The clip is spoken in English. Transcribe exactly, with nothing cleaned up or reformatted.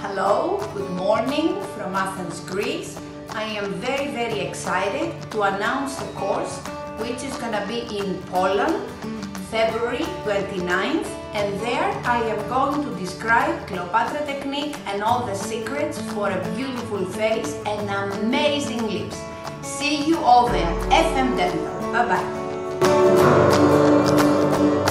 Hello, good morning from Athens, Greece. I am very very excited to announce the course which is gonna be in Poland, February twenty-ninth, and there I am going to describe Cleopatra technique and all the secrets for a beautiful face and amazing lips. See you all there. F M Dental. Bye bye.